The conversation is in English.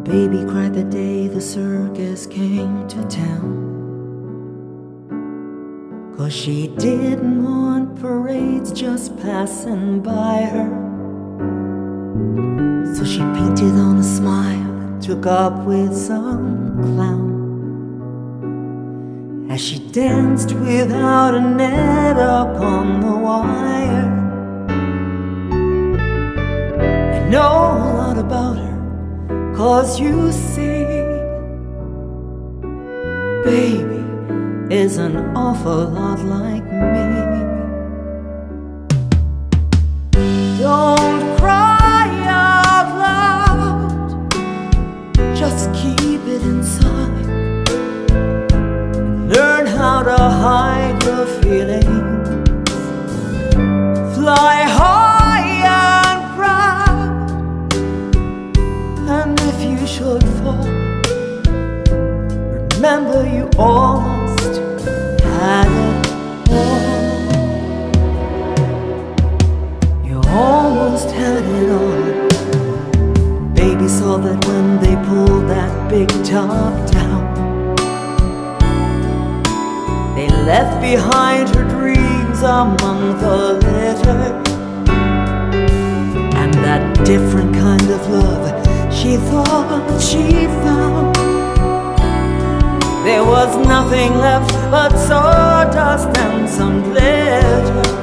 Baby cried the day the circus came to town, 'cause she didn't want parades just passing by her. So she painted on a smile and took up with some clown, as she danced without a net upon the wire. I know a lot about her, 'cause you see, baby is an awful lot like me. Don't cry out loud, just keep it inside. Learn how to hide your feelings. Fly high and proud, and if you should fall, remember you almost had it all. You almost had it all. Baby saw that when they pulled that big top down, they left behind her dreams among the litter. And that different kind of love she thought she found, there was nothing left but sawdust and some glitter.